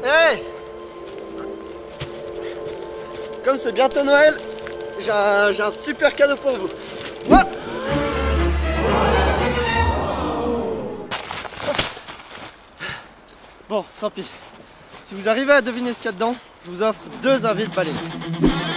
Hey! Comme c'est bientôt Noël, j'ai un super cadeau pour vous. Ouah! Bon, tant pis. Si vous arrivez à deviner ce qu'il y a dedans, je vous offre 2 invites balais.